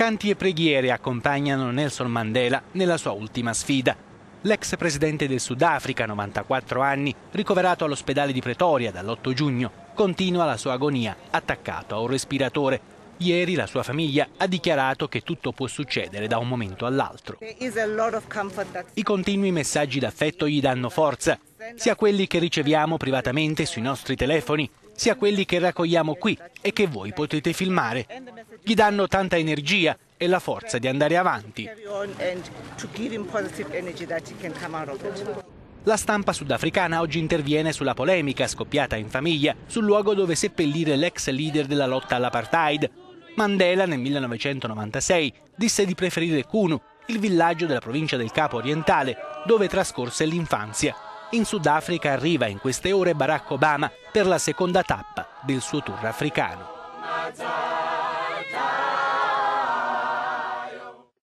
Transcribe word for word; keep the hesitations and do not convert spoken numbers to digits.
Canti e preghiere accompagnano Nelson Mandela nella sua ultima sfida. L'ex presidente del Sudafrica, novantaquattro anni, ricoverato all'ospedale di Pretoria dall'otto giugno, continua la sua agonia attaccato a un respiratore. Ieri la sua famiglia ha dichiarato che tutto può succedere da un momento all'altro. I continui messaggi d'affetto gli danno forza, sia quelli che riceviamo privatamente sui nostri telefoni, sia quelli che raccogliamo qui e che voi potete filmare. Gli danno tanta energia e la forza di andare avanti. La stampa sudafricana oggi interviene sulla polemica scoppiata in famiglia sul luogo dove seppellire l'ex leader della lotta all'apartheid. Mandela nel millenovecentonovantasei disse di preferire Kunu, il villaggio della provincia del Capo Orientale, dove trascorse l'infanzia. In Sudafrica arriva in queste ore Barack Obama per la seconda tappa del suo tour africano.